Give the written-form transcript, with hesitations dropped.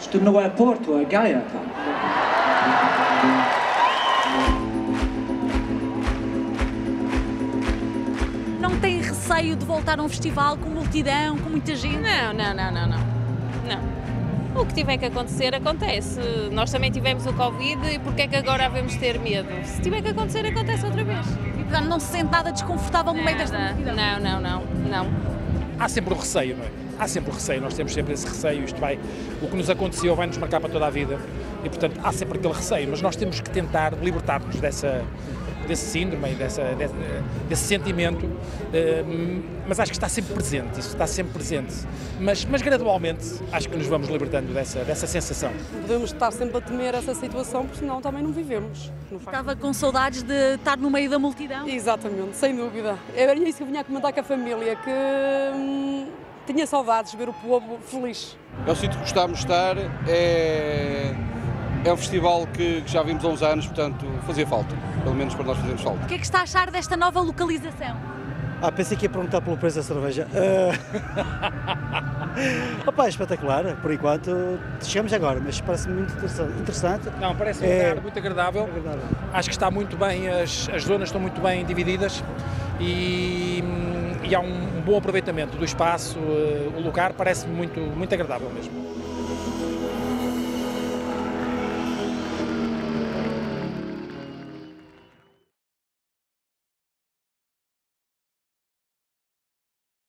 Isto não é Porto, é Gaia, pá. Não tem receio de voltar a um festival com multidão, com muita gente? Não. O que tiver que acontecer, acontece. Nós também tivemos o Covid e porque é que agora havemos ter medo? Se tiver que acontecer, acontece outra vez. E portanto não se sente nada desconfortável no meio desta multidão? Não. Há sempre o receio, não é? Há sempre o receio, nós temos sempre esse receio, o que nos aconteceu vai nos marcar para toda a vida e, portanto, há sempre aquele receio, mas nós temos que tentar libertar-nos desse síndrome, desse sentimento, mas acho que está sempre presente, isso está sempre presente, mas gradualmente acho que nos vamos libertando dessa sensação. Podemos estar sempre a temer essa situação, porque senão também não vivemos. Estava com saudades de estar no meio da multidão? Exatamente, sem dúvida. Era isso que eu vinha a comentar com a família, que tinha saudades de ver o povo feliz. É o sítio que gostávamos de estar, é um festival que já vimos há uns anos, portanto fazia falta, pelo menos para nós fazermos falta. O que é que está a achar desta nova localização? Pensei que ia perguntar pelo preço da cerveja. Espetacular, por enquanto chegamos agora, mas parece-me muito interessante. Não, parece um lugar muito agradável. Acho que está muito bem, as zonas estão muito bem divididas e há um bom aproveitamento do espaço, o lugar parece-me muito agradável mesmo.